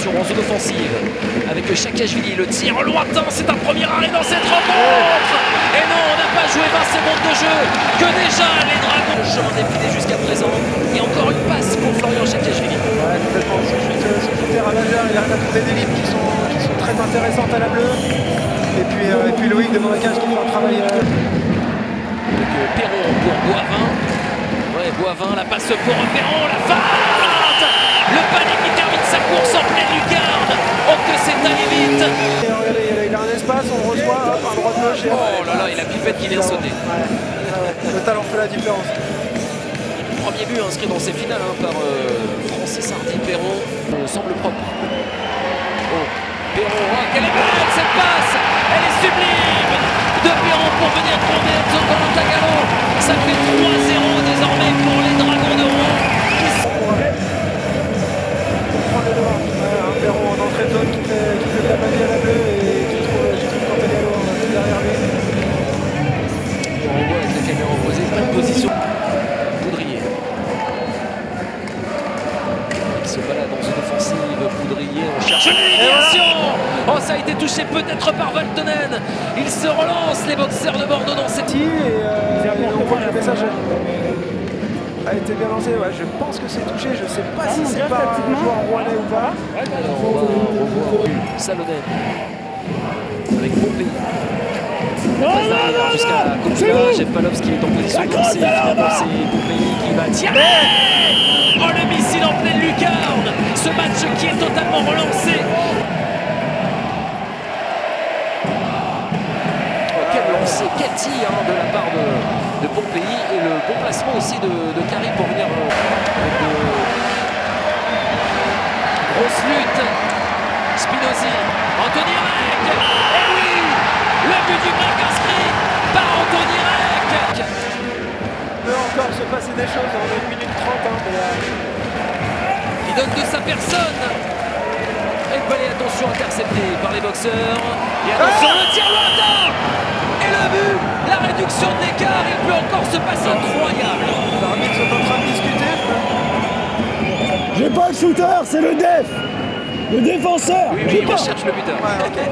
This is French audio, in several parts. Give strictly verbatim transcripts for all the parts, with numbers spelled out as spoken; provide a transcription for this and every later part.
Attention en zone offensive avec Chakashvili, le tir lointain, c'est un premier arrêt dans cette rencontre. Et non, on n'a pas joué vingt secondes de jeu, que déjà les Dragons. Le chemin défilé jusqu'à présent. Et encore une passe pour Florian Chakashvili. Ouais, complètement. Ce shooter ravageur, il a trouvé des lignes qui sont, qui sont très intéressantes à la bleue. Et puis, euh, et puis Loïc de Monacage qui fait un travail. Euh... Avec euh, Perron pour Boivin. Ouais, Boivin, la passe pour Perron, la feinte. Le panier qui termine sa course en pleine lucarne. Oh que c'est allé vite. Et regardez, il a un espace, on le reçoit, hop, un droit de gauche. Et... Oh là là, il a pipette qui vient sauter. Ouais, ouais, le talent fait la différence. Premier but inscrit dans ces finales hein, par euh, Francis Hardy. Perron euh, semble propre. Oh, Perron, oh, quelle est belle cette passe. Elle est sublime de Perron pour venir tourner Enzo Cantagalo. Ça fait trois zéro désormais pour les Dragons de Rouen. Perron en entrée de zone qui fait, qui fait de la magie à la bleue et qui trouve, qui trouve Cantagalo derrière lui. On voit avec la caméra opposée, pas de position. Poudrier. Il se balade dans une offensive. Poudrier, on cherche une humiliation. Oh, ça a été touché peut-être par Valtonen. Il se relance, les boxeurs de Bordeaux dans cette... Et, euh, et on voit que le message a été bien lancé. Ouais, je pense que c'est touché. Je ne sais pas si c'est pas un joueur rouennais ou pas. Alors, on va revoir Salonen avec Pompey. Jusqu'à Kopula, Jeff Palovski est en position de lancer. Finalement, c'est Pompey qui va tirer. Oh, le missile en pleine lucarne. Ce match qui est totalement relancé. Oh, quel lancer, quel tir hein, de la part de, de Pompey. Et le bon placement aussi de, de Carrie pour venir euh, de... Grosse lutte. Spinozzi. Anthony Rec. Et oui, le but du break inscrit par Anthony Rec. Il peut encore se passer des choses en une minute trente. Hein, mais, euh... Il donne de sa personne. Et le balai, attention, intercepté par les boxeurs. Et attention, ah le tir lointain. Et le but, la réduction de l'écart. Il peut encore se passer incroyable. Les arbitres sont en train de discuter. J'ai pas le shooter, c'est le def. Le défenseur. Oui, oui, il recherche le buteur. Ouais, okay.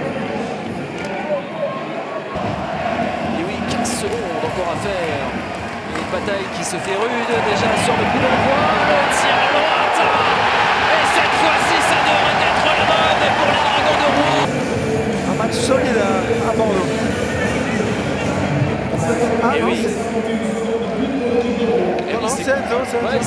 Et oui, quinze secondes encore à faire. Une bataille qui se fait rude déjà sur le coup d'envoi. Le tir lointain. Et cette fois-ci, ça devrait être la bonne pour les Dragons de Rouen. Un match solide à, à Bordeaux. Ah, et non, oui. c'est... Non, non, c'est Enzo, c'est Enzo. Ouais,